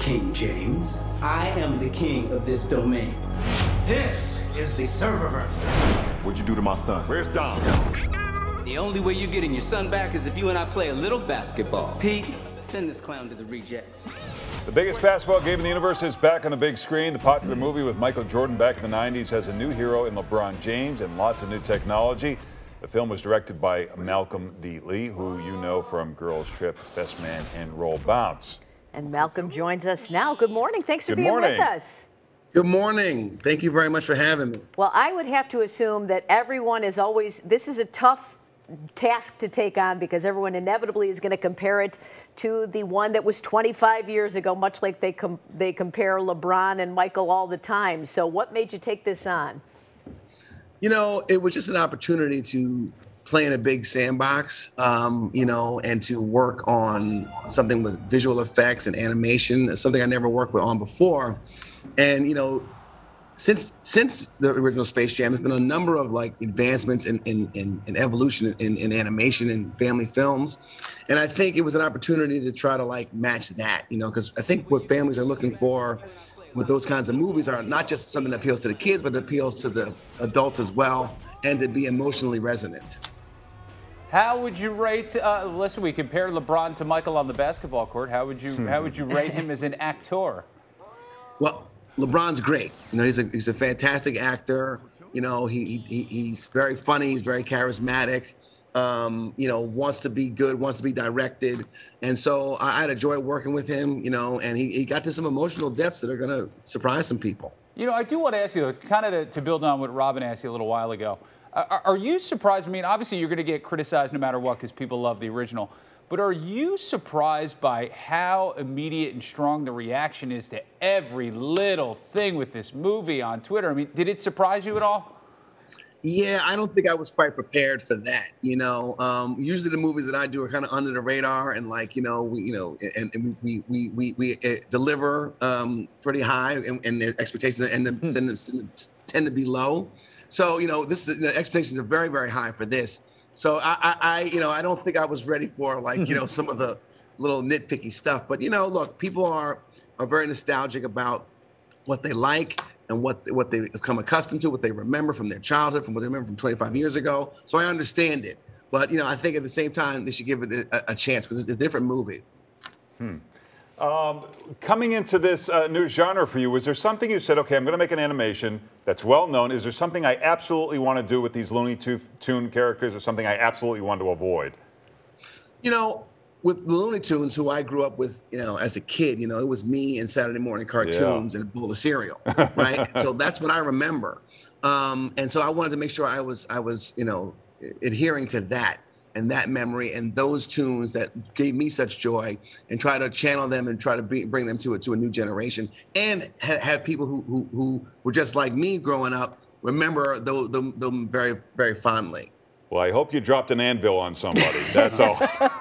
King James. I am the king of this domain. This is the serververse. What'd you do to my son? Where's Dom? The only way you're getting your son back is if you and I play a little basketball. Pete, send this clown to the rejects. The biggest basketball game in the universe is back on the big screen. The popular movie with Michael Jordan back in the 90s has a new hero in Lebron James and lots of new technology. The film was directed by Malcolm D. Lee, who you know from Girls Trip, Best Man, and Roll Bounce. And Malcolm joins us now. Good morning. Thanks for being with us. Good morning. Thank you very much for having me. Well, I would have to assume that everyone is always, this is a tough task to take on because everyone inevitably is going to compare it to the one that was 25 years ago, much like they compare LeBron and Michael all the time. So what made you take this on? You know, it was just an opportunity to play in a big sandbox, you know, and to work on something with visual effects and animation, something I never worked on before. And, you know, since the original Space Jam, there's been a number of like advancements in evolution in animation and family films. And I think it was an opportunity to try to like match that, you know, because I think what families are looking for with those kinds of movies are not just something that appeals to the kids, but it appeals to the adults as well, and to be emotionally resonant. How would you rate? Listen, we compared LeBron to Michael on the basketball court. How would you rate him as an actor? Well, LeBron's great. You know, he's a fantastic actor. You know, he's very funny. He's very charismatic. You know, wants to be good, wants to be directed. And so I had a joy working with him, you know, and he got to some emotional depths that are going to surprise some people. You know, I do want to ask you, kind of to build on what Robin asked you a little while ago. Are you surprised? I mean, obviously you're going to get criticized no matter what because people love the original. But are you surprised by how immediate and strong the reaction is to every little thing with this movie on Twitter? I mean, did it surprise you at all? Yeah, I don't think I was quite prepared for that. You know, usually the movies that I do are kind of under the radar, and like, we deliver pretty high, and the expectations tend to be low. So, you know, expectations are very, very high for this. So I don't think I was ready for like, you know, some of the little nitpicky stuff. But, you know, look, people are very nostalgic about what they like and what they've become accustomed to, what they remember from their childhood, from what they remember from 25 years ago. So I understand it. But, you know, I think at the same time, they should give it a chance because it's a different movie. Coming into this new genre for you, was there something you said, okay, I'm going to make an animation that's well known? Is there something I absolutely want to do with these Looney Tune characters, or something I absolutely want to avoid? You know, with the Looney Tunes, who I grew up with, you know, as a kid, you know, it was me and Saturday morning cartoons and a bowl of cereal, right? So that's what I remember. And so I wanted to make sure I was, you know, adhering to that and that memory and those tunes that gave me such joy, and try to channel them and try to bring them to a new generation, and have people who were just like me growing up remember them very, very fondly. Well, I hope you dropped an anvil on somebody. That's all.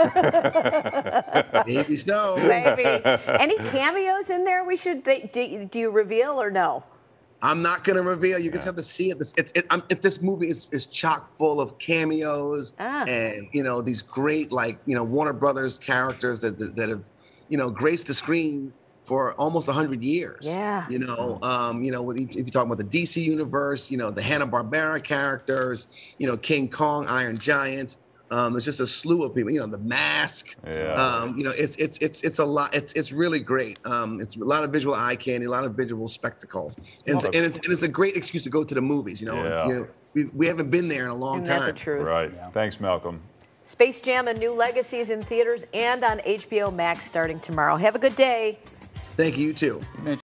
Maybe so. Maybe. Any cameos in there we should, do you reveal or no? I'm not going to reveal. You just have to see it. This movie is chock full of cameos and, you know, these great, like, you know, Warner Brothers characters that have, you know, graced the screen for almost 100 years. Yeah. You know, if you talk about the DC universe, you know, the Hanna-Barbera characters, you know, King Kong, Iron Giant. There's just a slew of people. You know, The Mask. Yeah. You know, it's a lot. It's really great. It's a lot of visual eye candy, a lot of visual spectacle, and it's a great excuse to go to the movies. You know, you know, we haven't been there in a long time. That's the truth. Right. Yeah. Thanks, Malcolm. Space Jam: A New Legacy is in theaters and on HBO Max starting tomorrow. Have a good day. Thank you, you too.